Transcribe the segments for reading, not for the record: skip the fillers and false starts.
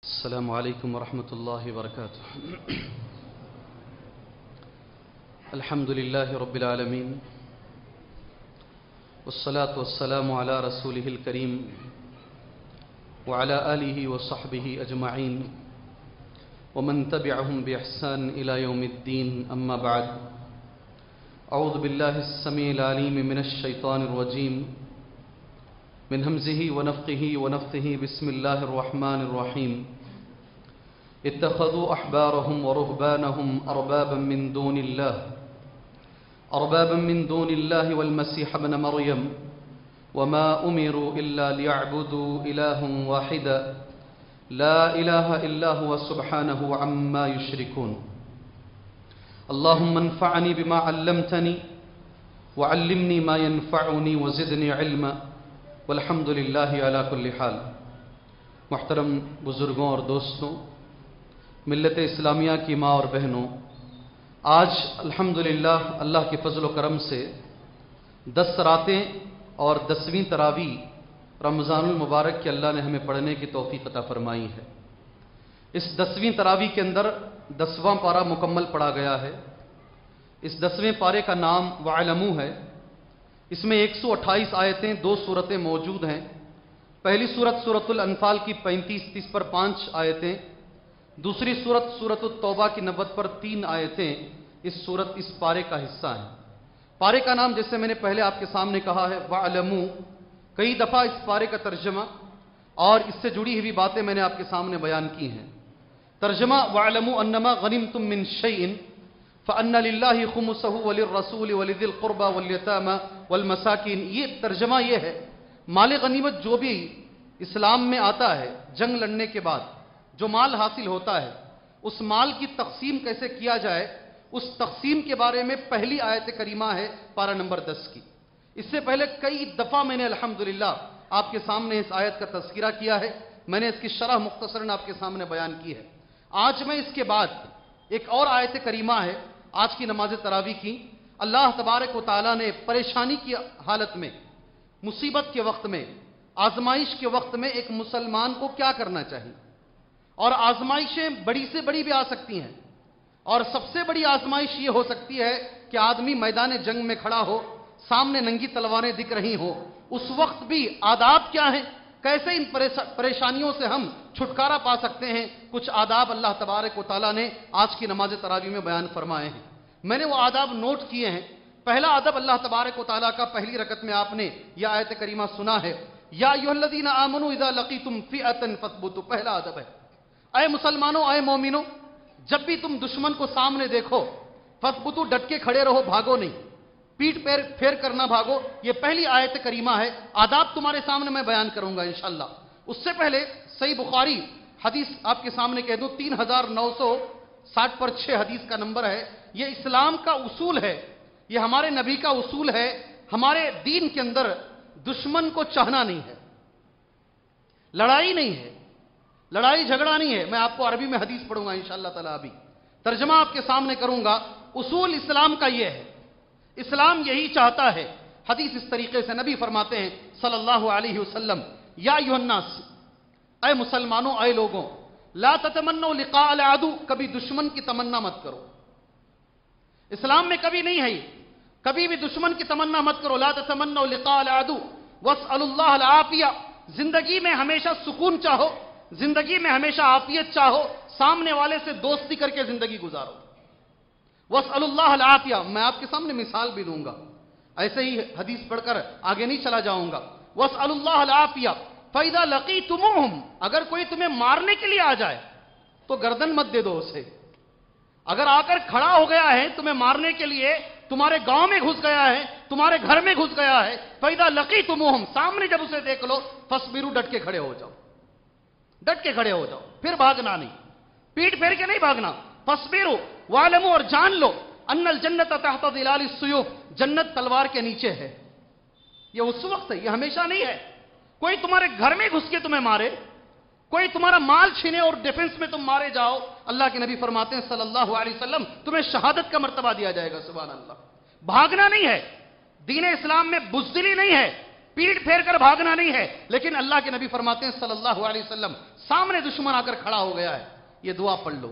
السلام عليكم ورحمة الله وبركاته. الحمد لله رب العالمين، والصلاة والسلام على رسوله الكريم وعلى آله وصحبه أجمعين ومن تبعهم بإحسان إلى يوم الدين. أما بعد، أعوذ بالله السميع العليم من الشيطان الرجيم من همزه ونفخه ونفثه. بسم الله الرحمن الرحيم. اتخذوا أحبارهم ورهبانهم أربابا من دون الله والمسيح ابن مريم وما أمروا إلا ليعبدوا إلها واحدا لا إله إلا هو سبحانه عما يشركون. اللهم انفعني بما علمتني وعلمني ما ينفعني وزدني علما والحمد للہ علی کل حال. محترم بزرگوں اور دوستوں، ملت اسلامیہ کی ماں اور بہنوں، آج الحمدللہ اللہ کے فضل و کرم سے 10 راتیں اور 10ویں تراویح رمضان المبارک کے اللہ نے ہمیں پڑھنے کی توفیق عطا فرمائی ہے. اس 10ویں تراویح کے اندر 10واں پارہ مکمل پڑھا گیا ہے. اس 10ویں پارے کا نام وَعْلَمُوا ہے. اس میں 128 آیتیں، 2 صورتیں موجود ہیں. پہلی صورت سورۃ الانفال کی 35-30 پر 5 آیتیں، دوسری صورت سورۃ التوبہ کی 90 پر 3 آیتیں اس پارے کا حصہ ہیں. پارے کا نام جیسے میں نے پہلے آپ کے سامنے کہا ہے وَعْلَمُوا. کئی دفعہ اس پارے کا ترجمہ اور اس سے جڑی ہوئی باتیں میں نے آپ کے سامنے بیان کی ہیں. ترجمہ وَعْلَمُوا أَنَّمَا غَنِمْتُم مِّن شَيْءٍ فَأَنَّ لِلَّهِ خُمُسَهُ وَلِلرَّسُولِ وَلِذِي الْقُرْبَى وَالْيَتَامَى وَالْمَسَاكِينِ. یہ ترجمہ یہ ہے، مال غنیمت جو بھی اسلام میں آتا ہے، جنگ لڑنے کے بعد جو مال حاصل ہوتا ہے، اس مال کی تقسیم کیسے کیا جائے، اس تقسیم کے بارے میں پہلی آیت کریمہ ہے پارہ نمبر 10 کی. اس سے پہلے کئی دفعہ میں نے الحمدللہ آپ کے سامنے اس آیت کا تذکرہ کیا ہے. میں نے اس کی شرح مختصراً آپ کے سامنے بیان کی ہے. آج میں اس کے بعد ایک اور آیت کریمہ ہے آج کی نماز تراویح کی. اللہ تبارک و تعالیٰ نے پریشانی کی حالت میں، مصیبت کے وقت میں، آزمائش کے وقت میں ایک مسلمان کو کیا کرنا چاہیے. اور آزمائشیں بڑی سے بڑی بھی آ سکتی ہیں، اور سب سے بڑی آزمائش یہ ہو سکتی ہے کہ آدمی میدان جنگ میں کھڑا ہو، سامنے ننگی تلواریں دکھ رہی ہوں. اس وقت بھی آداب کیا ہیں، کیسے ان پریشانیوں سے ہم چھٹکارا پا سکتے ہیں. کچھ آداب اللہ تبارک و تعالیٰ نے آج کی نماز تراویح میں بیان فرمائے ہیں. میں نے وہ آداب نوٹ کیے ہیں. پہلا ادب اللہ تبارک و تعالیٰ کا پہلی رکعت میں آپ نے یہ آیت کریمہ سنا ہے، یا ایھا الذین آمنوا اذا لقیتم فئۃ فاثبتوا. پہلا ادب ہے، اے مسلمانوں، اے مومنوں، جب بھی تم دشمن کو سامنے دیکھو فاثبتوا، ڈٹ کے کھڑے رہو، بھاگو نہیں، پیٹ پھیر کرنا بھاگو. یہ پہلی آیت کریمہ ہے. آداب تمہارے سامنے میں بیان کروں گا انشاءاللہ. اس سے پہلے صحیح بخاری حدیث آپ کے سامنے کہہ دوں، 3960 پر 6 حدیث کا نمبر ہے. یہ اسلام کا اصول ہے، یہ ہمارے نبی کا اصول ہے. ہمارے دین کے اندر دشمن کو چاہنا نہیں ہے، لڑائی نہیں ہے، لڑائی جھگڑا نہیں ہے. میں آپ کو عربی میں حدیث پڑھوں گا انشاءاللہ تعالی. ابھی ترجمہ آپ کے سامنے کروں گا. اصول اسلام کا یہ ہے، اسلام یہی چاہتا ہے. حدیث اس طریقے سے نبی فرماتے ہیں صلی اللہ علیہ وسلم، یا ایھا الناس، اے مسلمانوں، اے لوگوں، لا تتمنوا لقاء العدو، کبھی دشمن کی تمنا مت کرو. اسلام میں کبھی نہیں ہے، کبھی بھی دشمن کی تمنا مت کرو. لا تتمنوا لقاء العدو واسألوا اللہ العافیہ. زندگی میں ہمیشہ سکون چاہو، زندگی میں ہمیشہ عافیت چاہو، سامنے والے سے دوستی کر کے زندگی گزارو. واسألوا اللہ العافیہ. میں آپ کے سامنے مثال بھی دوں گا، ایسے ہی حدیث پڑھ کر آگے نہیں چلا جاؤں گا. واسألوا اللہ العافیہ فإذا لقیتموہم. اگر کوئی تمہیں مارنے کے لیے آ جائے تو گردن مت دے دو اسے. اگر آ کر کھڑا ہو گیا ہے تمہیں مارنے کے لیے، تمہارے گاؤں میں گھس گیا ہے، تمہارے گھر میں گھس گیا ہے، فإذا لقیتموہم، سامنے جب اسے دیکھ لو، فاصبروا، ڈٹ کے کھڑے ہو جاؤ، ڈٹ کے کھڑے ہو جاؤ، پھر بھاگنا نہیں، پیٹ پھیر کے نہیں بھاگنا. فاصبروا واعلموا، اور جان لو، ان الجنت تحت ظلال السیوف، جنت تلوار کے نیچے ہے. یہ اس وقت ہے، یہ ہمیشہ نہیں ہے. کوئی تمہارے گھر میں گھس کے تمہیں مارے، کوئی تمہارا مال چھینے اور ڈیفنس میں تم مارے جاؤ، اللہ کے نبی فرماتے ہیں صلی اللہ علیہ وسلم تمہیں شہادت کا مرتبہ دیا جائے گا. سبحان اللہ. بھاگنا نہیں ہے، دین اسلام میں بزدلی نہیں ہے، پیٹ پھیر کر بھاگنا نہیں ہے. لیکن اللہ کے نبی فرماتے ہیں صلی اللہ علیہ وسلم सामने दुश्मन आकर खड़ा हो गया है, ये दुआ पढ़ लो।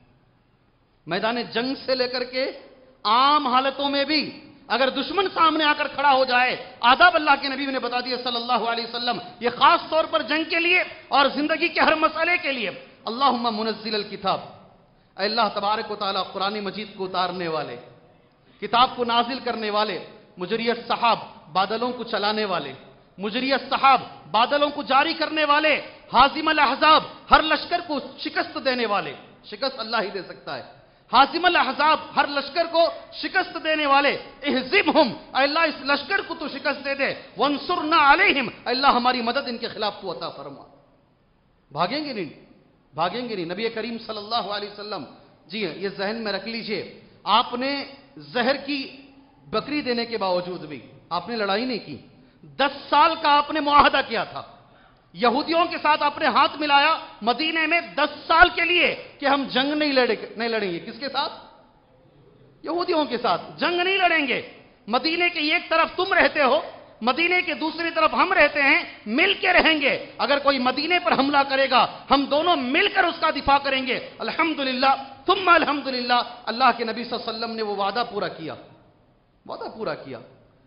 मैदान जंग से लेकर के आम हालतों में भी अगर दुश्मन सामने आकर खड़ा हो जाए, आदाब अल्लाह के नबी ने बता दिया सल्लल्लाहु अलैहि वसल्लम, ये खास तौर पर जंग के लिए और जिंदगी के हर मसले के लिए। अल्लाहुम्मा मुनज़्ज़िल किताब, अल्लाह तबारक व तआला कुरान मजीद को उतारने वाले, किताब को नाजिल करने वाले, मुजरियत सहाब बादलों को चलाने वाले, मुजरियत सहाब बादलों को जारी करने वाले, हाजिमल अहजाब हर लश्कर को शिकस्त देने वाले, शिकस्त अल्लाह ही दे सकता है, हाजिमल अहजाब हर लश्कर को शिकस्त देने वाले, इहजिमहुम अल्लाह इस लश्कर को तो शिकस्त दे दे, वंसुरना अलैहिम अल्लाह हमारी मदद इनके खिलाफ तो अता फरमा। भागेंगे नहीं, भागेंगे नहीं। नबी करीम सल्लल्लाहु अलैहि वसल्लम, जी ये जहन में रख लीजिए, आपने जहर की बकरी देने के बावजूद भी आपने लड़ाई नहीं की। 10 साल का आपने मुआहदा किया था, यहूदियों के साथ आपने हाथ मिलाया मदीने में 10 साल के लिए कि हम जंग नहीं लड़ेंगे। किसके साथ? यहूदियों के साथ जंग नहीं लड़ेंगे। मदीने के एक तरफ तुम रहते हो, मदीने के दूसरी तरफ हम रहते हैं, मिल के रहेंगे। अगर कोई मदीने पर हमला करेगा हम दोनों मिलकर उसका दिफा करेंगे। अल्हम्दुलिल्लाह तुम अल्हम्दुलिल्लाह, अल्लाह के नबी सल्लल्लाहु अलैहि वसल्लम ने वो वादा पूरा किया, वादा पूरा किया।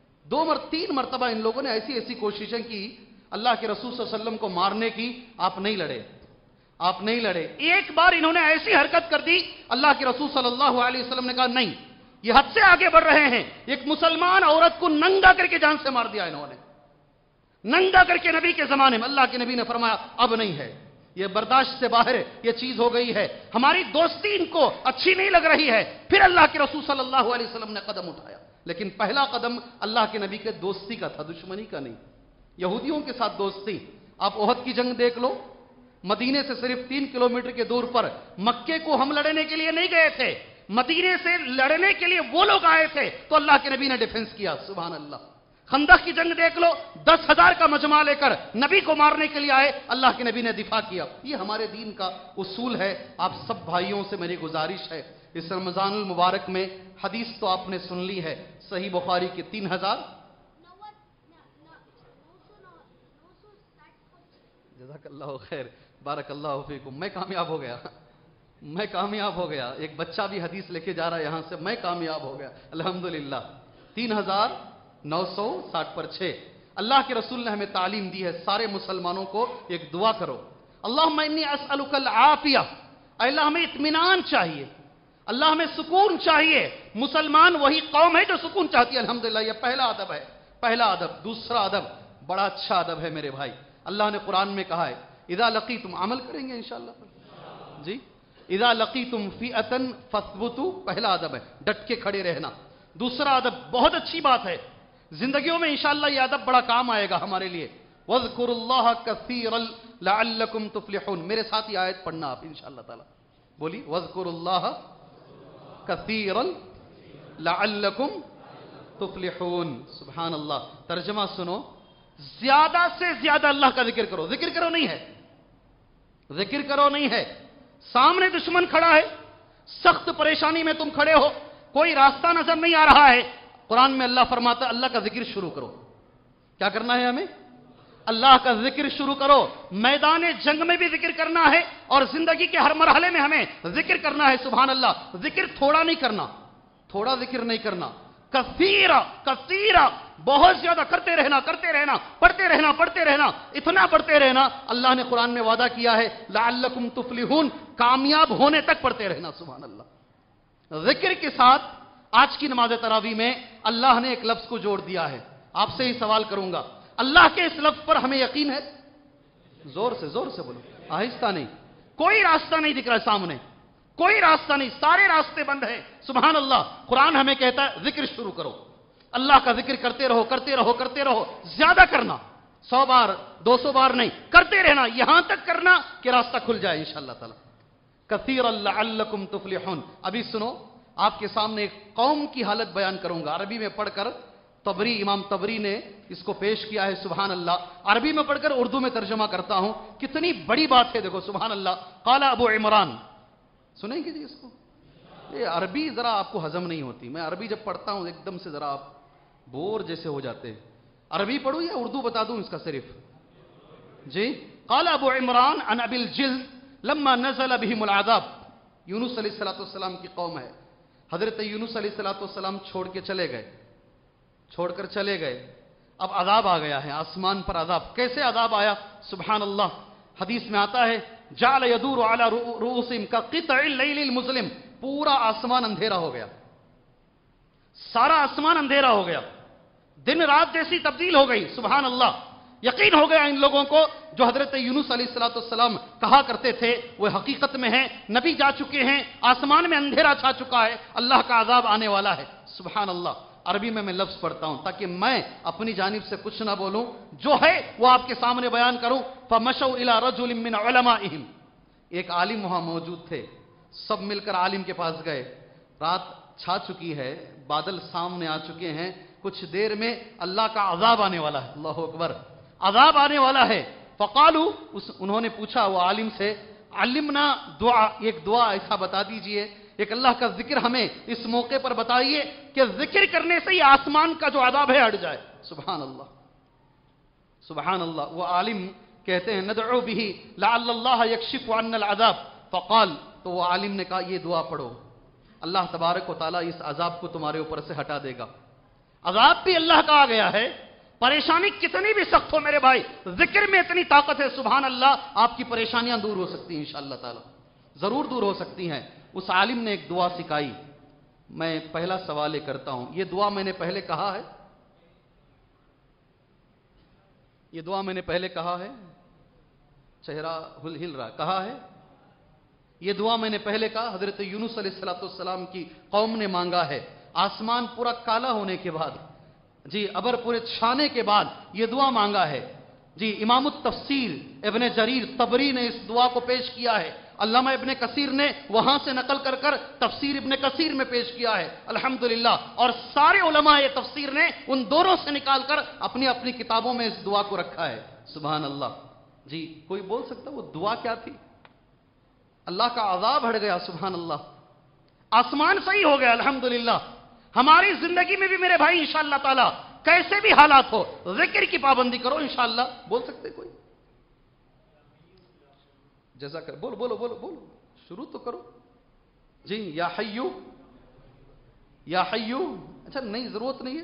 3 मरतबा इन लोगों ने ऐसी ऐसी कोशिशें की अल्लाह के रसूल सल्लल्लाहु अलैहि वसल्लम को मारने की, आप नहीं लड़े, आप नहीं लड़े। एक बार इन्होंने ऐसी हरकत कर दी, अल्लाह के रसूल सल्लल्लाहु अलैहि वसल्लम ने कहा नहीं, ये हद से आगे बढ़ रहे हैं। एक मुसलमान औरत को नंगा करके जान से मार दिया इन्होंने, नंगा करके नबी के जमाने में। अल्लाह के नबी ने फरमाया अब नहीं है, ये बर्दाश्त से बाहर ये चीज हो गई है, हमारी दोस्ती इनको अच्छी नहीं लग रही है। फिर अल्लाह के रसूल सल्लल्लाहु अलैहि वसल्लम ने कदम उठाया, लेकिन पहला कदम अल्लाह के नबी के दोस्ती का था, दुश्मनी का नहीं। यहूदियों के साथ दोस्ती। आप ओहद की जंग देख लो, मदीने से सिर्फ 3 किलोमीटर के दूर पर, मक्के को हम लड़ने के लिए नहीं गए थे, मदीने से लड़ने के लिए वो लोग आए थे, तो अल्लाह के नबी ने डिफेंस किया। सुभान अल्लाह। खंदक की जंग देख लो, 10,000 का मजमा लेकर नबी को मारने के लिए आए, अल्लाह के नबी ने दिफा किया। ये हमारे दीन का उसूल है। आप सब भाइयों से मेरी गुजारिश है, इस रमजानुल मुबारक में हदीस तो आपने सुन ली है, सही बुखारी की 3000 जज़ाकल्लाहु खैर बारकल्लाहु फीकुम। मैं कामयाब हो गया, मैं कामयाब हो गया। एक बच्चा भी हदीस लेके जा रहा है यहां से, मैं कामयाब हो गया अल्हम्दुलिल्लाह। 3960 पर 6। अल्लाह के रसूल ने हमें तालीम दी है, सारे मुसलमानों को एक दुआ करो, अल्लाहुम्मा इन्नी अस्अलुकल आफिया, अल्लाह हमें इत्मीनान चाहिए, अल्लाह हमें सुकून चाहिए। मुसलमान वही कौम है जो सुकून चाहती है। अल्हम्दुलिल्लाह ये पहला अदब है, पहला अदब। दूसरा अदब बड़ा अच्छा अदब है मेरे भाई, अल्लाह ने कुरान में कहा है इदा लकीतुम, अमल करेंगे इंशाअल्लाह जी, इदा लकीतुम फिअतन फस्बुतु, पहला अदब है डट के खड़े रहना। दूसरा अदब बहुत अच्छी बात है, जिंदगियों में इंशाअल्लाह ये अदब बड़ा काम आएगा हमारे लिए, वज़कुरुल्लाह कसीरन लअल्लकुम तुफ्लिहून। मेरे साथ ये आयत पढ़ना आप इंशाअल्लाह ताला, बोली वज़कुरुल्लाह कसीरन लअल्लकुम तुफ्लिहून। सुभान अल्लाह। तर्जुमा सुनो, ज्यादा से ज्यादा अल्लाह का जिक्र करो। जिक्र करो नहीं है, जिक्र करो नहीं है। सामने दुश्मन खड़ा है, सख्त परेशानी में तुम खड़े हो, कोई रास्ता नजर नहीं आ रहा है, कुरान में अल्लाह फरमाता है अल्लाह का जिक्र शुरू करो। क्या करना है हमें? अल्लाह का जिक्र शुरू करो। मैदान जंग में भी जिक्र करना है और जिंदगी के हर मरहले में हमें जिक्र करना है। सुभान अल्लाह। जिक्र थोड़ा नहीं करना, थोड़ा जिक्र नहीं करना, कसीरा कसीरा, बहुत ज्यादा करते रहना, करते रहना, पढ़ते रहना, पढ़ते रहना, इतना पढ़ते रहना। अल्लाह ने कुरान में वादा किया है लअल्लकुम तुफ्लिहून, कामयाब होने तक पढ़ते रहना। सुभान अल्लाह। जिक्र के साथ आज की नमाज तरावी में अल्लाह ने एक लफ्ज को जोड़ दिया है। आपसे ही सवाल करूंगा, अल्लाह के इस लफ्ज पर हमें यकीन है? जोर से बोलो, आहिस्ता नहीं। कोई रास्ता नहीं दिख रहा सामने, कोई रास्ता नहीं, सारे रास्ते बंद हैं। सुभान अल्लाह। कुरान हमें कहता है जिक्र शुरू करो, अल्लाह का जिक्र करते रहो, करते रहो, करते रहो। ज्यादा करना, 100 बार 200 बार नहीं, करते रहना, यहां तक करना कि रास्ता खुल जाए इंशाअल्लाह ताला। कसीरन लअल्लकुम तुफ्लिहून। अभी सुनो, आपके सामने एक कौम की हालत बयान करूंगा, अरबी में पढ़कर। तबरी, इमाम तबरी ने इसको पेश किया है। सुभान अल्लाह। अरबी में पढ़कर उर्दू में तर्जमा करता हूं, कितनी बड़ी बात है। देखो सुभान अल्लाह। काला अबू इमरान, सुनेंगे जी इसको? ये अरबी जरा आपको हजम नहीं होती, मैं अरबी जब पढ़ता हूं एकदम से जरा आप बोर जैसे हो जाते हैं। अरबी पढ़ूं या उर्दू बता दूं इसका सिर्फ? जी قال ابو عمران عن ابی الجلد لما نزل بهم العذاب، یونس علیہ السلام کی قوم ہے، حضرت یونس علیہ السلام چھوڑ کے چلے گئے، چھوڑ کر چلے گئے، اب عذاب آ گیا ہے، آسمان پر عذاب۔ کیسے عذاب آیا؟ سبحان اللہ، حدیث میں آتا ہے جعل يدور على رؤوسهم كقطع الليل المظلم، پورا آسمان اندھیرا ہو گیا، سارا آسمان اندھیرا ہو گیا، دن رات جیسی تبدیل ہو گئی۔ سبحان اللہ، یقین ہو گیا ان لوگوں کو جو حضرت یونس علیہ السلام کہا کرتے تھے وہ حقیقت میں ہیں، نبی جا چکے ہیں، آسمان میں اندھیرا چھا چکا ہے، اللہ کا عذاب آنے والا ہے۔ سبحان اللہ، عربی میں لفظ پڑھتا ہوں تاکہ میں اپنی جانب سے کچھ نہ بولوں، جو ہے وہ آپ کے سامنے بیان کروں۔ فَمَشَوْا إِلَىٰ رَجُلٍ مِّنْ عُلَمَائِهِمْ، ایک عالم وہاں موجود تھے، سب مل کر عالم کے پاس گئے، رات چھا چکی ہے، بادل سامنے آ چکے ہیں، کچھ دیر میں اللہ کا عذاب آنے والا ہے، اللہ اکبر، عذاب آنے والا ہے۔ فقالوا، انہوں نے پوچھا وہ عالم سے، علمنا دعا، ایک دعا ایسا بتا دیجئے، ایک اللہ کا ذکر ہمیں اس موقع پر بتائیے کہ ذکر کرنے سے ہی آسمان کا جو عذاب ہے ہٹ جائے۔ سبحان اللہ، سبحان اللہ۔ وہ عالم کہتے ہیں ندعو به لعل اللہ یکشف عنا العذاب، فقال، تو وہ عالم نے کہا یہ دعا پڑھو، اللہ تبارک و تعالیٰ اس عذاب کو تمہارے اوپر سے ہٹا دے گا۔ عذاب بھی اللہ کا آ گیا ہے، پریشانی کتنی بھی سخت ہو میرے بھائی، ذکر میں اتنی طاقت ہے، سبحان اللہ، آپ کی پریشانیاں دور ہو سکتی ہیں انشاءاللہ تعالی، ضرور دور ہو سکتی ہیں۔ اس عالم نے ایک دعا سکھائی، میں پہلا سوال یہ کرتا ہوں، یہ دعا میں نے پہلے کہا ہے؟ یہ دعا میں نے پہلے کہا ہے؟ چہرہ ہل رہا، کہا ہے؟ یہ دعا میں نے پہلے کہا، حضرت یونس علیہ السلام کی قوم نے مانگا ہے، آسمان پورا کالا ہونے کے بعد، جی ابر پورے چھانے کے بعد یہ دعا مانگا ہے۔ جی امام التفسیر ابن جریر طبری نے اس دعا کو پیش کیا ہے، علامہ ابن کثیر نے وہاں سے نقل کر کر تفسیر ابن کثیر میں پیش کیا ہے الحمدللہ، اور سارے علماء تفسیر نے ان دونوں سے نکال کر اپنی اپنی کتابوں میں اس دعا کو رکھا ہے۔ سبحان اللہ۔ جی کوئی بول سکتا وہ دعا کیا تھی؟ اللہ کا عذاب ہٹ گیا، سبحان اللہ، آسمان صحیح ہو گیا الحمدللہ۔ ہماری زندگی میں بھی میرے بھائی انشاءاللہ تعالی کیسے بھی حالات ہو، ذکر کی پابندی کرو انشاءاللہ۔ بول سکتے کوئی؟ جزاک اللہ، بولو بولو بولو بولو، شروع تو کرو۔ جی یا حیو، یا حیو، اچھا نہیں ضرورت نہیں ہے،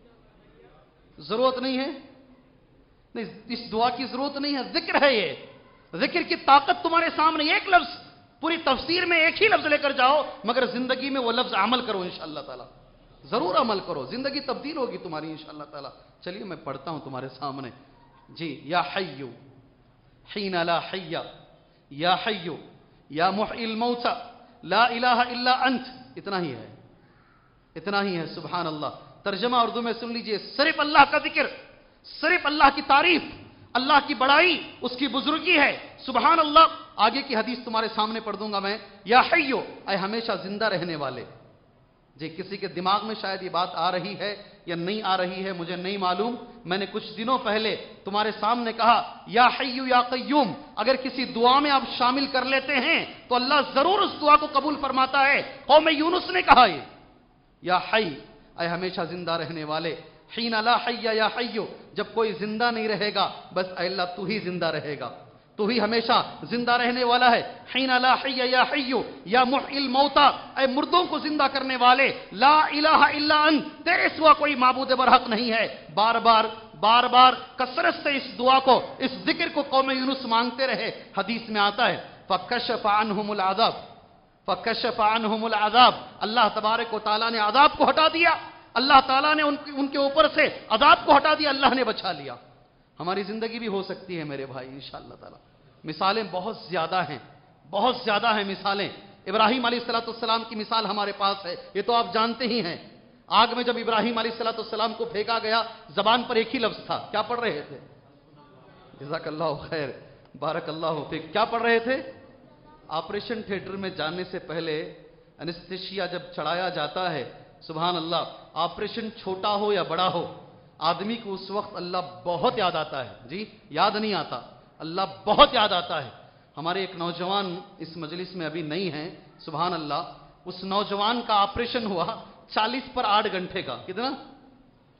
ضرورت نہیں ہے، نہیں اس دعا کی ضرورت نہیں ہے، ذکر ہے یہ، ذکر کی طاقت تمہارے سامنے، ایک لفظ پوری تفسیر میں ایک ہی لفظ لے کر جاؤ، مگر زندگی میں وہ لفظ عمل کرو انشاءاللہ تعالی، ضرور عمل کرو، زندگی تبدیل ہوگی تمہاری انشاءاللہ تعالی۔ چلیے میں پڑھتا ہوں تمہارے سامنے۔ جی یا حیو حین لا حی، یا حیو یا محیی الموتى لا الہ الا انت، اتنا ہی ہے، اتنا ہی ہے، سبحان اللہ۔ ترجمہ اردو میں سن لیجئے، صرف اللہ کا ذکر، صرف اللہ کی تعریف، اللہ کی بڑائی، اس کی بزرگی ہے، سبحان اللہ۔ آگے کی حدیث تمہارے سامنے پڑھ دوں گا میں۔ یا حیو، اے ہمیشہ زندہ رہنے والے۔ جی کسی کے دماغ میں شاید یہ بات آ رہی ہے یا نہیں آ رہی ہے مجھے نہیں معلوم، میں نے کچھ دنوں پہلے تمہارے سامنے کہا یا حیو یا قیوم، اگر کسی دعا میں آپ شامل کر لیتے ہیں تو اللہ ضرور اس دعا کو قبول فرماتا ہے۔ قوم یونس نے کہا یہ یا حی، اے ہمیشہ زندہ رہنے والے، حین لا حی یا حیو، جب کوئی زندہ نہیں رہے گا بس اے اللہ تو ہی زندہ رہے گا، تو ہی ہمیشہ زندہ رہنے والا ہے۔ حین لا حی یا حیو یا محیی الموتى، اے مردوں کو زندہ کرنے والے، لا الہ الا انت، تیرے سوا کوئی معبود برحق نہیں ہے۔ بار بار بار بار کثرت سے اس دعا کو، اس ذکر کو قوم یونس مانگتے رہے۔ حدیث میں آتا ہے فکشف عنہم العذاب، فکشف عنہم العذاب، اللہ تبارک و تعالیٰ نے عذاب کو ہٹا دیا، اللہ تعالیٰ نے ان کے اوپر سے عذاب کو ہٹا دیا، اللہ نے بچا لیا۔ ہماری زندگی بھی ہو سکتی ہے میرے بھائی انشاءاللہ تعالی۔ مثالیں بہت زیادہ ہیں، بہت زیادہ ہیں مثالیں۔ ابراہیم علیہ السلام کی مثال ہمارے پاس ہے، یہ تو آپ جانتے ہی ہیں۔ آگ میں جب ابراہیم علیہ السلام کو پھینکا گیا، زبان پر ایک ہی لفظ تھا، کیا پڑھ رہے تھے؟ جزاک اللہ خیر، بارک اللہ فیک، کیا پڑھ رہے تھے؟ آپریشن تھیٹر میں جانے سے پہلے انستھیشیا جب چڑھایا جاتا ہے، سبحان اللہ، آپریشن چھوٹا ہو یا بڑا ہو، آدمی کو اس وقت اللہ بہت یاد آتا ہے۔ جی یاد نہیں آتا، اللہ بہت یاد آتا ہے۔ ہمارے ایک نوجوان اس مجلس میں ابھی نہیں ہیں، سبحان اللہ، اس نوجوان کا آپریشن ہوا 40 پر 8 گھنٹے کا، کتنا؟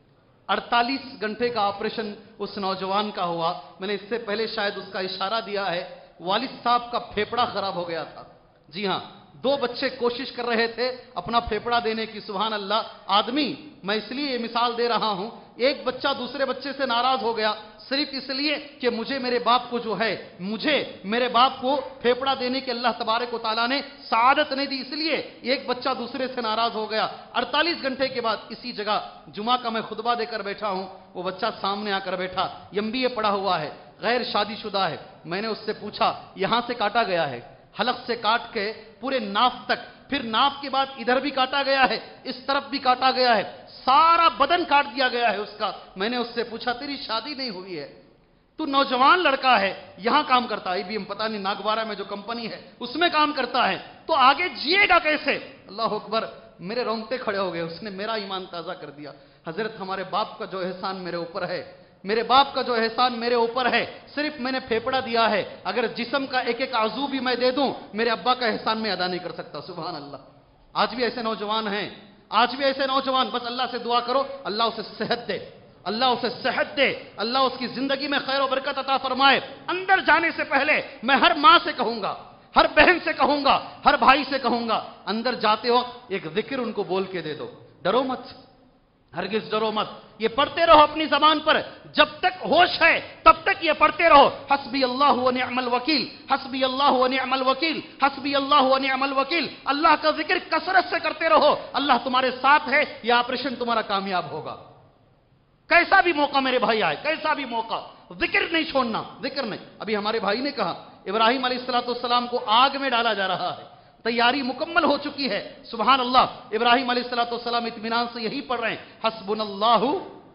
48 घंटे का ऑपरेशन उस नौजवान का हुआ। मैंने इससे पहले शायद उसका इशारा दिया है। वालिद साहब का फेफड़ा खराब हो गया था। जी हां, 2 बच्चे कोशिश कर रहे थे अपना फेफड़ा देने की। सुभान अल्लाह। आदमी, मैं इसलिए ये मिसाल दे रहा हूं, एक बच्चा दूसरे बच्चे से नाराज हो गया सिर्फ इसलिए कि मुझे मेरे बाप को जो है, मुझे मेरे बाप को फेफड़ा देने की अल्लाह तबारक व तआला ने सआदत नहीं दी, इसलिए एक बच्चा दूसरे से नाराज हो गया। 48 घंटे के बाद इसी जगह जुमा का मैं खुतबा देकर बैठा हूं, वो बच्चा सामने आकर बैठा, एमबीए पढ़ा हुआ है, गैर शादीशुदा है। मैंने उससे पूछा, यहां से काटा गया है, हलक से काट के पूरे नाफ तक, फिर नाफ के बाद इधर भी काटा गया है, इस तरफ भी काटा गया है, सारा बदन काट दिया गया है उसका। मैंने उससे पूछा, तेरी शादी नहीं हुई है, तू नौजवान लड़का है, यहां काम करता है, IBM पता नहीं नागवारा में जो कंपनी है उसमें काम करता है, तो आगे जिएगा कैसे? अल्लाह अकबर। मेरे रोंगटे खड़े हो गए। उसने मेरा ईमान ताजा कर दिया। हजरत, हमारे बाप का जो एहसान मेरे ऊपर है, मेरे बाप का जो एहसान मेरे ऊपर है, सिर्फ मैंने फेफड़ा दिया है, अगर जिस्म का एक एक आजू भी मैं दे दूं, मेरे अब्बा का एहसान मैं अदा नहीं कर सकता। सुभान अल्लाह। आज भी ऐसे नौजवान हैं, आज भी ऐसे नौजवान। बस अल्लाह से दुआ करो, अल्लाह उसे सेहत दे, अल्लाह उसे सेहत दे, अल्लाह उसकी जिंदगी में खैर और बरकत अता फरमाए। अंदर जाने से पहले मैं हर मां से कहूंगा, हर बहन से कहूंगा, हर भाई से कहूंगा, अंदर जाते वक्त एक जिक्र उनको बोल के दे दो। डरो मत, हरगिज डरो मत। ये पढ़ते रहो अपनी जबान पर, जब तक होश है तब तक ये पढ़ते रहो। हस्बी अल्लाह व निअमल वकील, हस्बी अल्लाह व निअमल वकील, हस्बी अल्लाह व निअमल वकील। अल्लाह का जिक्र कसरत से करते रहो, अल्लाह तुम्हारे साथ है, यह ऑपरेशन तुम्हारा कामयाब होगा। कैसा भी मौका मेरे भाई आए, कैसा भी मौका, जिक्र नहीं छोड़ना, जिक्र नहीं। अभी हमारे भाई ने कहा, इब्राहिम अलैहिस्सलाम को आग में डाला जा रहा है, तैयारी मुकम्मल हो चुकी है। सुभान अल्लाह। इब्राहिम अलैहिस्सलाम इत्मीनान से यही पढ़ रहे हैं, हस्बुनल्लाहु।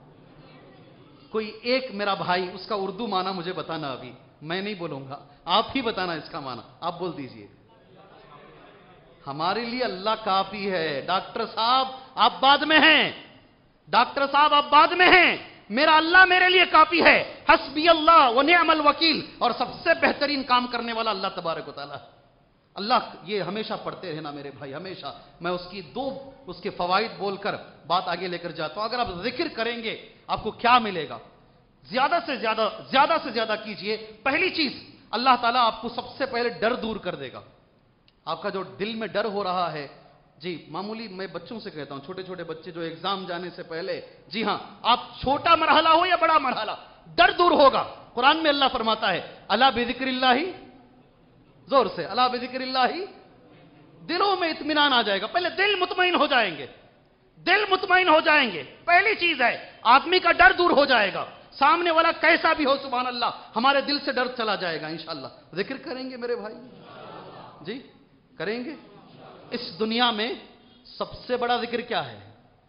कोई एक मेरा भाई, उसका उर्दू माना मुझे बताना, अभी मैं नहीं बोलूंगा, आप ही बताना इसका माना, आप बोल दीजिए। हमारे लिए अल्लाह काफी है। डॉक्टर साहब आप बाद में हैं, डॉक्टर साहब आप बाद में हैं, मेरा अल्लाह मेरे लिए काफी है। हस्बी अल्लाह व निअमल वकील। और सबसे बेहतरीन काम करने वाला अल्लाह तबारक व तआला। अल्लाह, ये हमेशा पढ़ते रहना मेरे भाई, हमेशा। मैं उसके फवाइद बोलकर बात आगे लेकर जाता हूं। अगर आप जिक्र करेंगे आपको क्या मिलेगा? ज्यादा से ज्यादा कीजिए। पहली चीज, अल्लाह ताला आपको सबसे पहले डर दूर कर देगा। आपका जो दिल में डर हो रहा है, जी मामूली, मैं बच्चों से कहता हूं, छोटे छोटे बच्चे जो एग्जाम जाने से पहले, जी हां, आप छोटा मरहला हो या बड़ा मरहला, डर दूर होगा। कुरान में अल्लाह फरमाता है, अला बिज़िक्रिल्लाहि, जोर से, अला बिज़िक्रिल्लाहि, दिलों में इत्मीनान आ जाएगा। पहले दिल मुतमईन हो जाएंगे, दिल मुतमईन हो जाएंगे। पहली चीज है, आदमी का डर दूर हो जाएगा। सामने वाला कैसा भी हो, सुभान अल्लाह, हमारे दिल से डर चला जाएगा इंशाअल्लाह। जिक्र करेंगे मेरे भाई, जी करेंगे। इस दुनिया में सबसे बड़ा जिक्र क्या है?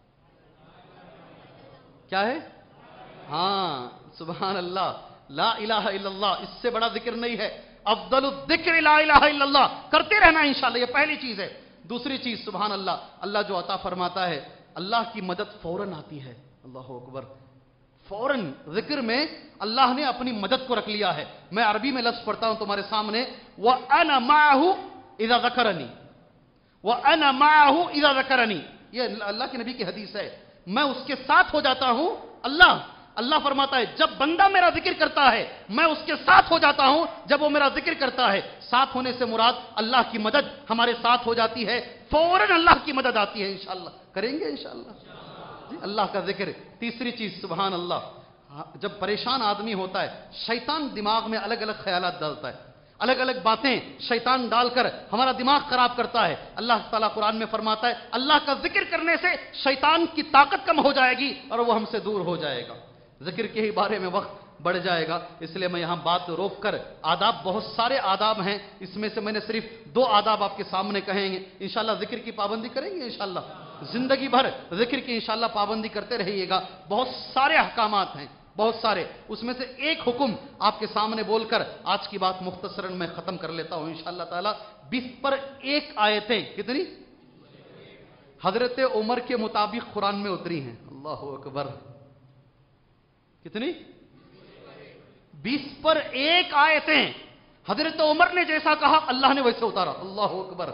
क्या है? हां, सुभान अल्लाह, ला इलाहा इल्लल्लाह। इससे बड़ा जिक्र नहीं है। अफदलुल जिक्र ला इलाहा इल्लल्लाह। करते रहना इंशाअल्लाह, ये पहली चीज है। दूसरी चीज, सुभान अल्लाह, अल्लाह जो अता फरमाता है, अल्लाह की मदद फौरन आती है। अल्लाह अकबर। फौरन जिक्र में अल्लाह ने अपनी मदद को रख लिया है। मैं अरबी में लफ्ज पढ़ता हूं तुम्हारे सामने, व अना माहू इज़ा ज़करनी, व अना माहू इज़ा ज़करनी। ये अल्लाह के नबी की हदीस है। मैं उसके साथ हो जाता हूं। अल्लाह फरमाता है, जब बंदा मेरा जिक्र करता है मैं उसके साथ हो जाता हूं। जब वो मेरा जिक्र करता है, साथ होने से मुराद अल्लाह की मदद हमारे साथ हो जाती है। फौरन अल्लाह की मदद आती है। इंशाअल्लाह करेंगे, इंशाअल्लाह जी, अल्लाह का जिक्र। तीसरी चीज, सुभान अल्लाह, जब परेशान आदमी होता है, शैतान दिमाग में अलग अलग ख्यालात डालता है, अलग अलग बातें शैतान डालकर हमारा दिमाग खराब करता है। अल्लाह ताला कुरान में फरमाता है, अल्लाह का जिक्र करने से शैतान की ताकत कम हो जाएगी और वो हमसे दूर हो जाएगा। जिक्र के ही बारे में वक्त बढ़ जाएगा, इसलिए मैं यहां बात रोक कर, आदाब बहुत सारे आदाब हैं, इसमें से मैंने सिर्फ 2 आदाब आपके सामने कहेंगे। इंशाल्लाह जिक्र की पाबंदी करेंगे, इंशाल्लाह जिंदगी भर जिक्र की इंशाल्लाह पाबंदी करते रहिएगा। बहुत सारे अहकामात हैं, बहुत सारे। उसमें से एक हुक्म आपके सामने बोलकर आज की बात मुख्तसरन में खत्म कर लेता हूं इंशाअल्लाह ताला। 20 पर 1 आयतें, कितनी? हजरत उमर के मुताबिक कुरान में उतरी हैं। अल्लाह अकबर। कितनी? 20 पर 1 आयतें। हजरत उमर ने जैसा कहा अल्लाह ने वैसे उतारा। अल्लाह अकबर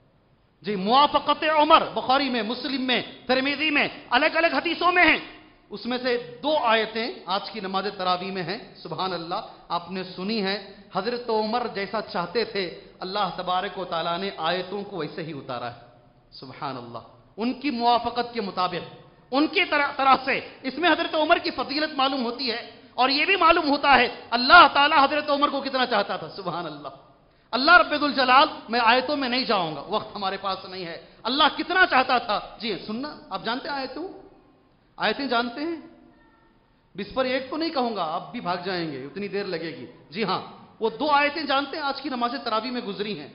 जी। मुआफकत उमर बुखारी में, मुस्लिम में, तिरमिज़ी में, अलग अलग हदीसों में है। उसमें से 2 आयतें आज की नमाज तरावी में हैं। सुभान अल्लाह, आपने सुनी है। हजरत उमर जैसा चाहते थे अल्लाह तबारक व तआला ने आयतों को वैसे ही उतारा है। सुभान अल्लाह, उनकी मुवाफकत के मुताबिक, उनकी तरह से। इसमें हजरत उमर की फजीलत मालूम होती है और यह भी मालूम होता है अल्लाह ताला हजरत उमर को कितना चाहता था। सुभान अल्लाह, अल्लाह रब्बुल जलाल, मैं आयतों में नहीं जाऊंगा, वक्त हमारे पास नहीं है। अल्लाह कितना चाहता था, जी सुनना, आप जानते हैं आयतें जानते हैं? 20 पर 1 तो नहीं कहूंगा, आप भी भाग जाएंगे, उतनी देर लगेगी। जी हां, वो 2 आयतें जानते हैं आज की नमाज तरावी में गुजरी हैं।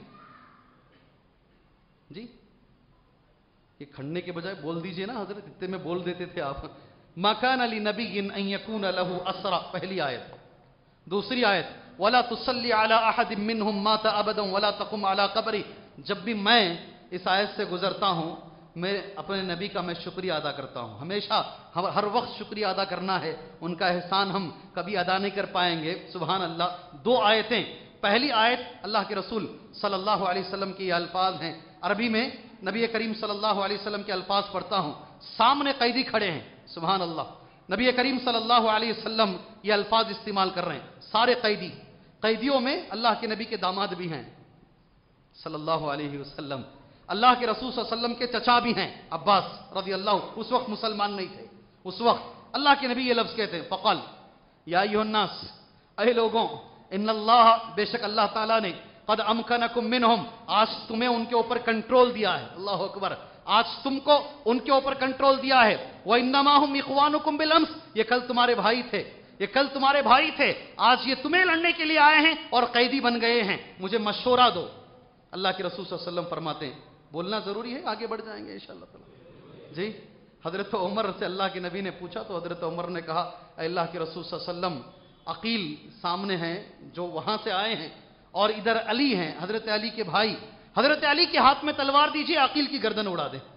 जी, ये खड़ने के बजाय बोल दीजिए ना हजरत, इतने में बोल देते थे आप। मकान अली नबीय्यिन अन यकून लहू असरा, पहली आयत। दूसरी आयत, वला तुसल्ली अला अहदिम मिनहुम माता अबदन वला तकुम अला कब्री। जब भी मैं इस आयत से गुजरता हूं, मैं अपने नबी का मैं शुक्रिया अदा करता हूं। हमेशा हर वक्त शुक्रिया अदा करना है, उनका एहसान हम कभी अदा नहीं कर पाएंगे। सुभान अल्लाह। 2 आयतें। पहली आयत अल्लाह के रसूल सल्लल्लाहु अलैहि वसल्लम के अल्फाज हैं। अरबी में नबी करीम सल्लल्लाहु अलैहि वसल्लम के अल्फाज पढ़ता हूं, सामने कैदी खड़े हैं। सुभान अल्लाह, नबी करीम सल्लल्लाहु अलैहि वसल्लम ये अल्फाज इस्तेमाल कर रहे हैं। सारे कैदियों में अल्लाह के नबी के दामाद भी हैं सल्लल्लाहु अलैहि वसल्लम, अल्लाह के रसूल सल्लल्लाहु अलैहि वसल्लम के चचा भी हैं अब्बास रज़ी अल्लाह। उस वक्त मुसलमान नहीं थे। उस वक्त अल्लाह के नबी ये लफ्ज कहते हैं, फ़क़ाल या अय्युहन्नास, ऐ लोगों, इन्नल्लाह, बेशक अल्लाह ताला ने, क़द अमकनकुम मिनहुम, आज तुम्हें उनके ऊपर कंट्रोल दिया है। अल्लाहु अकबर, आज तुमको उनके ऊपर कंट्रोल दिया है। व इन्नमा हुम इख़वानुकुम बिल अम्स, ये कल तुम्हारे भाई थे, ये कल तुम्हारे भाई थे, आज ये तुम्हें लड़ने के लिए आए हैं और कैदी बन गए हैं, मुझे मशवरा दो। अल्लाह के रसूल सल्लल्लाहु अलैहि वसल्लम फरमाते हैं, बोलना जरूरी है, आगे बढ़ जाएंगे इंशाअल्लाह ताला। जी, हजरत उमर से अल्लाह के नबी ने पूछा तो हजरत उमर ने कहा, अल्लाह के रसूल सल्लल्लाहु अलैहि वसल्लम, अकील सामने हैं जो वहां से आए हैं और इधर अली हैं, हजरत अली के भाई, हजरत अली के हाथ में तलवार दीजिए, अकील की गर्दन उड़ा दे।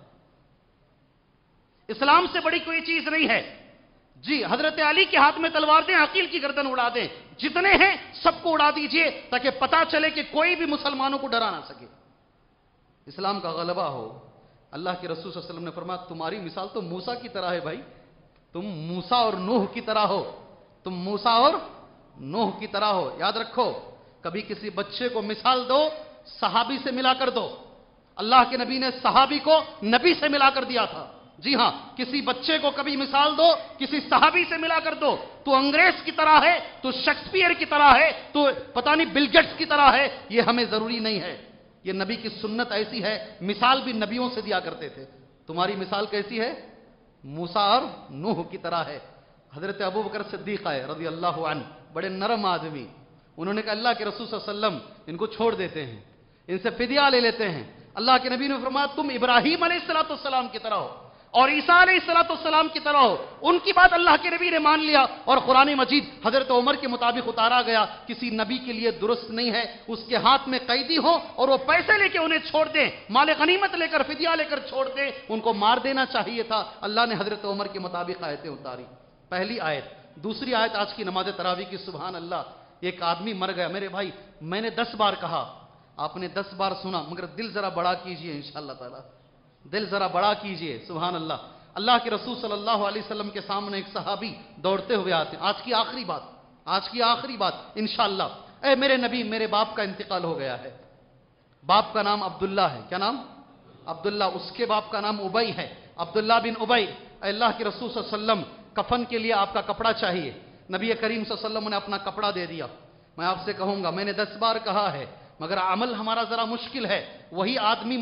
इस्लाम से बड़ी कोई चीज नहीं है। जी, हजरत अली के हाथ में तलवार दें, अकील की गर्दन उड़ा दें, जितने हैं सबको उड़ा दीजिए ताकि पता चले कि कोई भी मुसलमानों को डरा ना सके, इस्लाम का गलबा हो। अल्लाह के रसूल सल्लल्लाहु अलैहि वसल्लम ने फरमाया, तुम्हारी मिसाल तो मूसा की तरह है भाई, तुम मूसा और नूह की तरह हो, तुम मूसा और नूह की तरह हो। याद रखो, कभी किसी बच्चे को मिसाल दो, सहाबी से मिलाकर दो। अल्लाह के नबी ने सहाबी को नबी से मिलाकर दिया था। जी हां, किसी बच्चे को कभी मिसाल दो, किसी सहाबी से मिलाकर दो, तू अंग्रेज की तरह है, तू शेक्सपियर की तरह है, तू पता नहीं बिल गेट्स की तरह है, यह हमें जरूरी नहीं है। यह नबी की सुन्नत ऐसी है, मिसाल भी नबियों से दिया करते थे। तुम्हारी मिसाल कैसी है? मूसा और नूह की तरह है। हजरत अबू बकर सिद्दीक है रज़ी अल्लाह अन्हु, बड़े नरम आदमी, उन्होंने कहा अल्लाह के रसूल सल्लल्लाहु अलैहि वसल्लम, इनको छोड़ देते हैं, इनसे फिदिया ले लेते हैं। अल्लाह के नबी ने फरमाया, तुम इब्राहीम अलैहिस्सलाम की तरह हो और ईसा अलैहिस्सलाम की तरह हो। उनकी बात अल्लाह के नबी ने मान लिया और कुरान मजीद हजरत उमर के मुताबिक उतारा गया। किसी नबी के लिए दुरुस्त नहीं है उसके हाथ में कैदी हो और वो पैसे लेके उन्हें छोड़ दे, माले गनीमत लेकर, फिदिया लेकर छोड़ दे, उनको मार देना चाहिए था। अल्लाह ने हजरत उमर के मुताबिक आयतें उतारी। पहली आयत। दूसरी आयत आज की नमाज तरावी की। सुभान अल्लाह, एक आदमी मर गया। मेरे भाई, मैंने 10 बार कहा, आपने 10 बार सुना, मगर दिल जरा बड़ा कीजिए इंशाअल्लाह ताला, दिल जरा बड़ा कीजिए। सुभान अल्लाह। अल्लाह के रसूल सल्लल्लाहु अलैहि वसल्लम के सामने एक सहाबी दौड़ते हुए आते हैं। आज की आखिरी बात इंशाअल्लाह। ए मेरे नबी, मेरे बाप का इंतकाल हो गया है। बाप का नाम अब्दुल्ला है। क्या नाम? अब्दुल्ला। उसके बाप का नाम उबई है, अब्दुल्ला बिन उबई। अल्लाह के रसूल सल्लल्लाहु अलैहि वसल्लम, कफन के लिए आपका कपड़ा चाहिए। नबी करीम सल्लल्लाहु अलैहि वसल्लम ने अपना कपड़ा दे दिया। मैं आपसे कहूंगा, मैंने 10 बार कहा है, मगर अमल हमारा जरा मुश्किल है। वही आदमी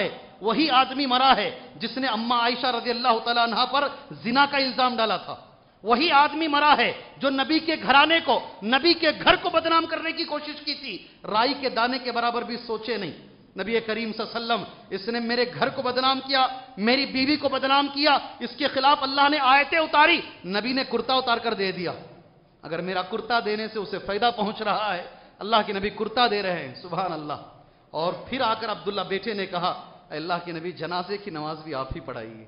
मरा है जिसने अम्मा आयशा रज़ियल्लाहु तआला अन्हा पर जिना का इल्जाम डाला था। वही आदमी मरा है जो नबी के घराने को, नबी के घर को बदनाम करने की कोशिश की थी। राई के दाने के बराबर भी सोचे नहीं। नबी करीम सल्लल्लाहु अलैहि वसल्लम, इसने मेरे घर को बदनाम किया, मेरी बीवी को बदनाम किया, इसके खिलाफ अल्लाह ने आयतें उतारी। नबी ने कुर्ता उतार कर दे दिया। अगर मेरा कुर्ता देने से उसे फायदा पहुंच रहा है, अल्लाह के नबी कुर्ता दे रहे हैं। सुभान अल्लाह। और फिर आकर अब्दुल्ला बेटे ने कहा, अल्लाह के नबी, जनाजे की नमाज भी आप ही पढ़ाइए,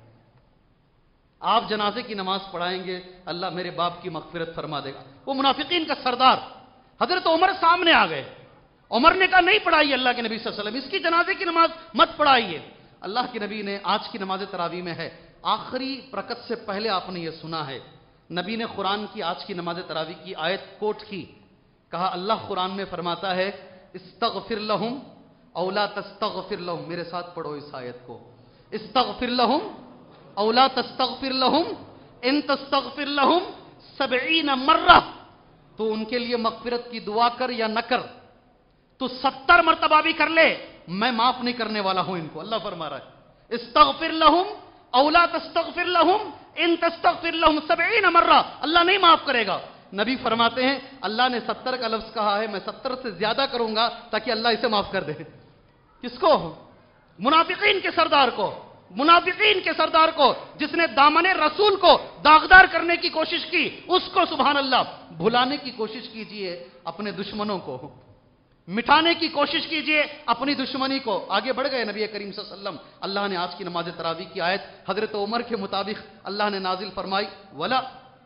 आप जनाजे की नमाज पढ़ाएंगे, अल्लाह मेरे बाप की मगफिरत फरमा देगा। वो मुनाफिकीन का सरदार हजरत उमर सामने आ गए। उमर ने कहा, नहीं पढ़ाइए अल्लाह के नबी सल्लल्लाहु अलैहि वसल्लम, इसकी जनाजे की नमाज मत पढ़ाइए। अल्लाह के नबी ने, आज की नमाज तरावी में है, आखिरी रकत से पहले आपने ये सुना है, नबी ने कुरान की आज की नमाज तरावी की आयत कोट की, कहा अल्लाह कुरान में फरमाता है इस्तगफिर लहुम औ ला तस्तगफिर लहुम। मेरे साथ पढ़ो इस आयत को, इस्तगफिर लहुम औ ला तस्तगफिर लहुम इन तस्तगफिर लहुम 70 मर्रा, तो उनके लिए मगफिरत की दुआ कर या न कर, तो 70 मरतबा भी कर ले, मैं माफ नहीं करने वाला हूं इनको। अल्लाह फरमा रहा है इस्तगफिर लहुम औ ला तस्तगफिर लहुम इन तस्तगफिर लहुम 70 मर्रा, अल्लाह नहीं माफ करेगा। नबी फरमाते हैं अल्लाह ने 70 का लफ्ज कहा है, मैं 70 से ज्यादा करूंगा ताकि अल्लाह इसे माफ कर दे। किसको? मुनाफिकीन के सरदार को, मुनाफिकीन के सरदार को, जिसने दामने रसूल को दागदार करने की कोशिश की, उसको सुभान अल्लाह भुलाने की कोशिश कीजिए, अपने दुश्मनों को मिटाने की कोशिश कीजिए, अपनी दुश्मनी को। आगे बढ़ गए नबी करीम सल्लल्लाहु अलैहि वसल्लम। अल्लाह ने आज की नमाज तरावी की आयत हजरत उमर के मुताबिक अल्लाह ने नाजिल फरमाई, वला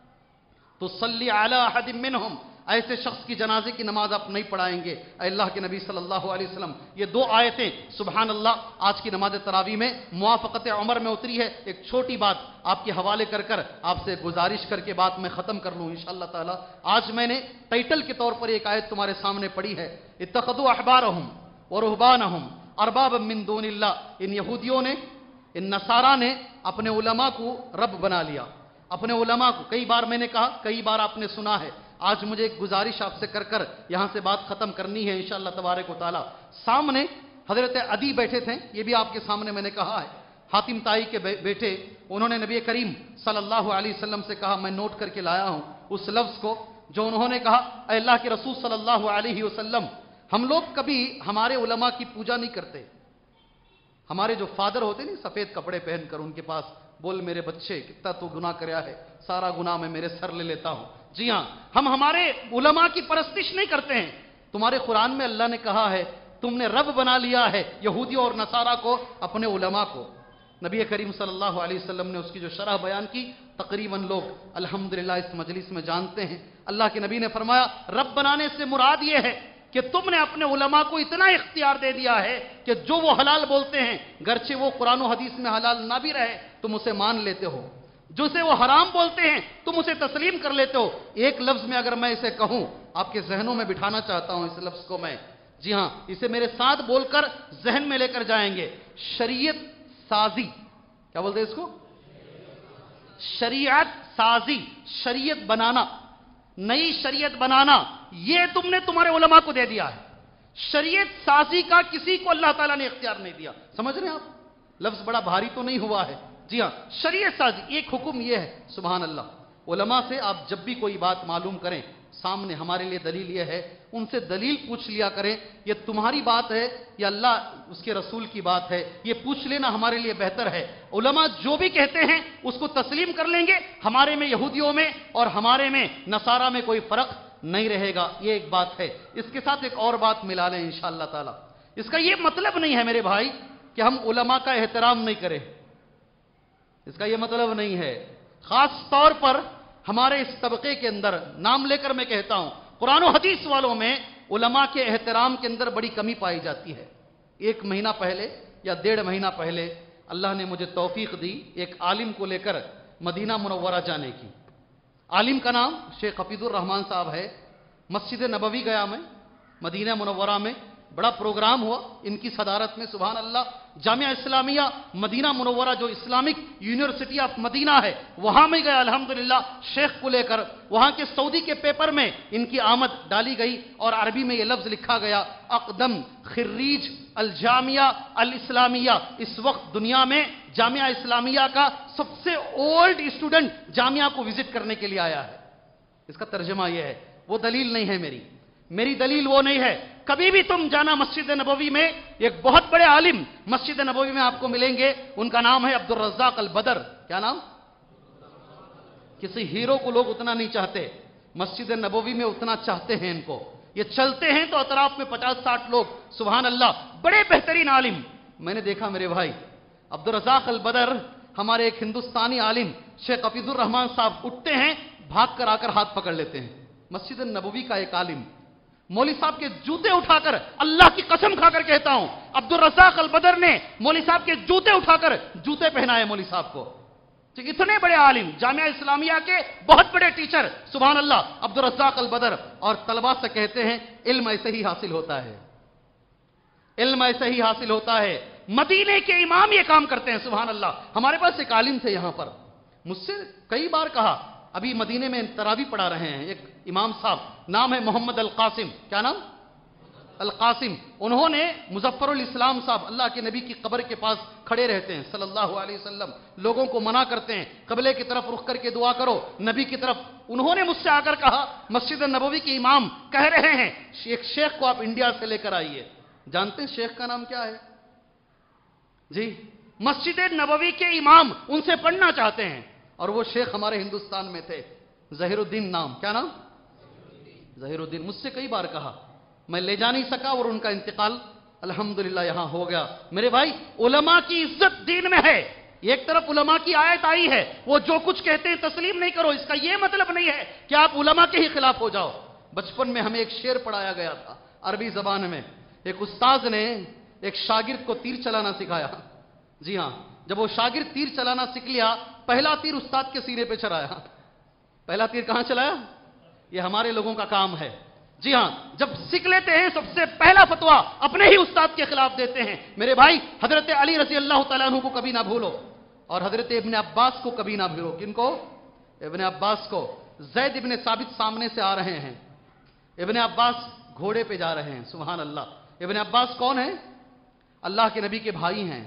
तो सल्ली अला अहदिम मिनहुम, ऐसे शख्स की जनाजे की नमाज आप नहीं पढ़ाएंगे अल्लाह के नबी सल्लल्लाहु अलैहि वसल्लम। ये दो आयतें सुभान अल्लाह आज की नमाज तरावी में मुआफ़क़त उमर में उतरी है। एक छोटी बात आपके हवाले कर कर आपसे गुजारिश करके बात मैं खत्म कर लूं इंशाअल्लाह ताला। आज मैंने टाइटल के तौर पर एक आयत तुम्हारे सामने पढ़ी है, इत्तखदू अहबारहुम व रुहबानहुम अरबाब मिन दूनिल्लाह। इन यहूदियों ने, इन नसारा ने अपने उलमा को रब बना लिया, अपने उलमा को। कई बार मैंने कहा, कई बार आपने सुना है। आज मुझे एक गुजारिश आपसे कर कर यहां से बात खत्म करनी है इंशाअल्लाह तबारक व तआला। सामने हजरत अदी बैठे थे, ये भी आपके सामने मैंने कहा है, हातिम ताई के बेटे। उन्होंने नबी करीम सल्लल्लाहु अलैहि वसल्लम से कहा, मैं नोट करके लाया हूं उस लफ्ज को जो उन्होंने कहा, अल्लाह के रसूल सल्लल्लाहु अलैहि वसल्लम, हम लोग कभी हमारे उलमा की पूजा नहीं करते। हमारे जो फादर होते नहीं, सफेद कपड़े पहनकर उनके पास, बोल मेरे बच्चे कितना तो गुनाह कराया है, सारा गुनाह मैं मेरे सर ले लेता हूं। जी हां, हम हमारे उलमा की परस्तिश नहीं करते हैं। तुम्हारे कुरान में अल्लाह ने कहा है तुमने रब बना लिया है यहूदियों और नसारा को, अपने उलमा को। नबी करीम सल्लल्लाहु अलैहि वसल्लम ने उसकी जो शरह बयान की, तकरीबन लोग अल्हम्दुलिल्लाह इस मजलिस में जानते हैं। अल्लाह के नबी ने फरमाया रब बनाने से मुराद यह है कि तुमने अपने उलमा को इतना इख्तियार दे दिया है कि जो वो हलाल बोलते हैं, गर्चे वो कुरान और हदीस में हलाल ना भी रहे, तुम उसे मान लेते हो। जो से वो हराम बोलते हैं तुम उसे तस्लीम कर लेते हो। एक लफ्ज में अगर मैं इसे कहूं, आपके जहनों में बिठाना चाहता हूं इस लफ्ज को मैं, जी हां, इसे मेरे साथ बोलकर जहन में लेकर जाएंगे। शरीयत साजी, क्या बोलते हैं इसको? शरीयत साजी, शरीयत बनाना, नई शरीयत बनाना, यह तुमने तुम्हारे उलमा को दे दिया है। शरीयत साजी का किसी को अल्लाह ताला ने इख्तियार नहीं दिया। समझ रहे हैं आप? लफ्ज बड़ा भारी तो नहीं हुआ है। जी हां, शरीयत साजी, एक हुक्म यह है सुभान अल्लाह, उलमा से आप जब भी कोई बात मालूम करें, सामने हमारे लिए दलील यह है, उनसे दलील पूछ लिया करें, यह तुम्हारी बात है या अल्लाह उसके रसूल की बात है, यह पूछ लेना हमारे लिए बेहतर है। उलमा जो भी कहते हैं उसको तस्लीम कर लेंगे, हमारे में यहूदियों में और हमारे में नसारा में कोई फर्क नहीं रहेगा। यह एक बात है। इसके साथ एक और बात मिला लें इंशाअल्लाह ताला। इसका यह मतलब नहीं है मेरे भाई कि हम उलमा का एहतराम नहीं करें, इसका यह मतलब नहीं है। खास तौर पर हमारे इस तबके के अंदर, नाम लेकर मैं कहता हूं, कुरान और हदीस वालों में उलमा के एहतराम के अंदर बड़ी कमी पाई जाती है। 1 महीना पहले या 1.5 महीना पहले अल्लाह ने मुझे तौफीक दी एक आलिम को लेकर मदीना मुनव्वरा जाने की। आलिम का नाम शेख हफीजुर रहमान साहब है। मस्जिद नबवी गया मैं, मदीना मुनव्वरा में बड़ा प्रोग्राम हुआ इनकी सदारत में, सुभान अल्लाह। जामिया इस्लामिया मदीना मुनव्वरा जो इस्लामिक यूनिवर्सिटी ऑफ मदीना है, वहां में गया अल्हम्दुलिल्लाह शेख को लेकर। वहां के सऊदी के पेपर में इनकी आमद डाली गई और अरबी में यह लफ्ज लिखा गया, अकदम खिर्रीज अल जामिया अल इस्लामिया। इस वक्त दुनिया में जामिया इस्लामिया का सबसे ओल्ड स्टूडेंट जामिया को विजिट करने के लिए आया है। इसका तर्जमा यह है। वो दलील नहीं है मेरी दलील वो नहीं है। कभी भी तुम जाना मस्जिद नबवी में, एक बहुत बड़े आलिम मस्जिद नबवी में आपको मिलेंगे, उनका नाम है अब्दुल रज़्ज़ाक़ अल बदर। क्या नाम? किसी हीरो को लोग उतना नहीं चाहते, मस्जिद नबवी में उतना चाहते हैं इनको। ये चलते हैं तो अतराफ में 50-60 लोग, सुभान अल्लाह, बड़े बेहतरीन आलिम। मैंने देखा मेरे भाई अब्दुल रज़्ज़ाक़ अल बदर, हमारे एक हिंदुस्तानी आलिम शेख हफीजुर रहमान साहब उठते हैं, भाग कर आकर हाथ पकड़ लेते हैं। मस्जिद नबवी का एक आलिम मौली साहब के जूते उठाकर, अल्लाह की कसम खाकर कहता हूं, अब्दुल रज़्ज़ाक़ अल बदर ने मौली साहब के जूते उठाकर जूते पहनाए मौली साहब को। تو اتنے بڑے عالم، جامعہ اسلامیہ کے بہت بڑے ٹیچر، سبحان اللہ، عبدالرزاق البدر، اور طلباء سے کہتے ہیں علم ایسے ہی حاصل ہوتا ہے، علم ایسے ہی حاصل ہوتا ہے۔ مدینے کے امام یہ کام کرتے ہیں، سبحان اللہ۔ ہمارے پاس ایک عالم تھے یہاں پر، مجھ سے کئی بار کہا، ابھی مدینے میں تراویح پڑھا رہے ہیں ایک امام صاحب، نام ہے محمد القاسم، کیا نام؟ القاسم۔ انہوں نے مظفر الاسلام صاحب اللہ کے نبی کی قبر کے پاس کھڑے رہتے ہیں صلی اللہ علیہ وسلم، لوگوں کو منع کرتے ہیں قبلے کی طرف رخ کر کے دعا کرو، نبی کی طرف۔ انہوں نے مجھ سے آ کر کہا مسجد نبوی کے امام کہہ رہے ہیں ایک شیخ کو آپ انڈیا سے لے کر آئیے۔ جانتے ہیں شیخ کا نام کیا ہے؟ جی، مسجد نبوی کے امام ان سے پڑھنا چاہتے ہیں، اور وہ شیخ ہمارے ہندوستان میں تھے، ظہیر الدین نام، کیا نام؟ ظہیر الدین۔ مجھ سے کئی بار کہا، میں لے جا نہیں سکا، اور ان کا انتقال الحمدللہ یہاں ہو گیا۔ میرے بھائی، علماء کی عزت دین میں ہے۔ ایک طرف علماء کی آیت آئی ہے، وہ جو کچھ کہتے ہیں تسلیم نہیں کرو، اس کا یہ مطلب نہیں ہے کہ آپ علماء کے ہی خلاف ہو جاؤ۔ بچپن میں ہمیں ایک شعر پڑھایا گیا تھا عربی زبان میں، ایک استاذ نے ایک شاگرد کو تیر چلانا سکھایا۔ جی ہاں، جب وہ شاگرد تیر چلانا سیکھ لیا، پہلا تیر استاد کے سینے پہ چلایا۔ پہلا تیر کہاں چلایا؟ یہ ہمارے لوگوں کا کام ہے۔ جی ہاں، جب سیکھ لیتے ہیں سب سے پہلا فتویٰ اپنے ہی استاد کے خلاف دیتے ہیں۔ میرے بھائی، حضرت علی رضی اللہ تعالیٰ عنہ کو کبھی نہ بھولو، اور حضرت ابن عباس کو کبھی نہ بھولو۔ کن کو؟ ابن عباس کو۔ زید ابن ثابت سامنے سے آ رہے ہیں، ابن عباس گھوڑے پہ جا رہے ہیں، سبحان اللہ۔ ابن عباس کون ہیں؟ اللہ کے نبی کے بھائی ہیں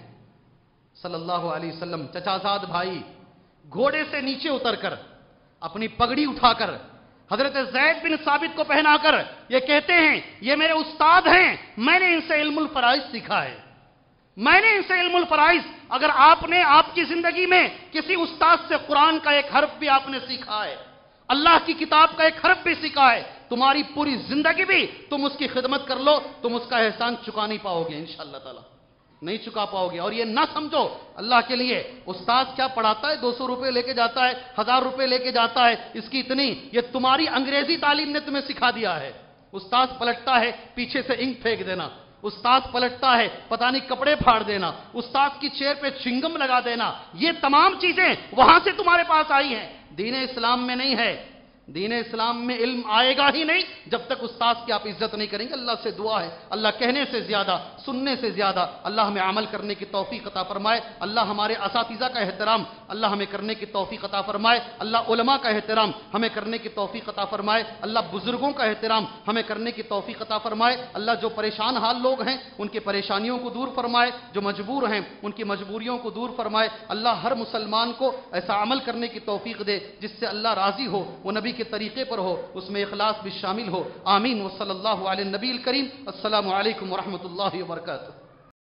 صلی اللہ علیہ وسلم، چچا زاد بھائی۔ گھوڑے سے نیچے اتر کر اپنی پگڑی اٹھا کر حضرت زید بن ثابت کو پہنا کر یہ کہتے ہیں یہ میرے استاد ہیں، میں نے ان سے علم الفرائض سیکھا ہے، میں نے ان سے علم الفرائض۔ اگر آپ نے آپ کی زندگی میں کسی استاد سے قرآن کا ایک حرف بھی آپ نے سیکھا ہے، اللہ کی کتاب کا ایک حرف بھی سیکھا ہے، تمہاری پوری زندگی بھی تم اس کی خدمت کر لو، تم اس کا احسان چکا نہیں پاؤ گے انشاءاللہ تعالی، نہیں چکا پاؤ گے۔ اور یہ نہ سمجھو اللہ کے لیے استاد کیا پڑھاتا ہے، 200 روپے لے کے جاتا ہے، 1000 روپے لے کے جاتا ہے، اس کی اتنی، یہ تمہاری انگریزی تعلیم نے تمہیں سکھا دیا ہے۔ استاد پلٹتا ہے پیچھے سے انک پھینک دینا، استاد پلٹتا ہے پتہ نہیں کپڑے پھاڑ دینا، استاد کی چیئر پہ چنگم لگا دینا، یہ تمام چیزیں وہاں سے تمہارے پاس آئی ہیں، دین اسلام میں نہیں ہے۔ دین اسلام میں علم آئے گا ہی نہیں جب تک استاد کی آپ عزت نہیں کریں گے۔ اللہ سے دعا ہے، اللہ کہنے سے زیادہ، سننے سے زیادہ اللہ ہمیں عمل کرنے کی توفیق عطا فرمائے۔ اللہ ہمارے اساتذہ کا احترام اللہ ہمیں کرنے کی توفیق عطا فرمائے۔ اللہ علماء کا احترام ہمیں کرنے کی توفیق عطا فرمائے۔ اللہ بزرگوں کا احترام ہمیں کرنے کی توفیق عطا فرمائے۔ اللہ جو پریشان حال لوگ ہیں ان کی پریشانیوں کو دور فرمائے، جو مجبور ہیں ان کی مجبوریوں کو دور فرمائے۔ اللہ ہر مسلمان کو ایسا عمل کرنے کی توفیق دے جس سے اللہ راضی ہو، وہ نبی کے طریقے پر ہو، اس میں اخلاص بھی شامل ہو۔ آمین۔ وصلی اللہ علی النبی الکریم۔ السلام علیکم ورحمۃ اللہ وبرکاتہ۔